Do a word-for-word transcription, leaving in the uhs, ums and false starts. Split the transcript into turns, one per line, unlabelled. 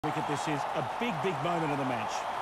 Wicket, this is a big, big moment of the match.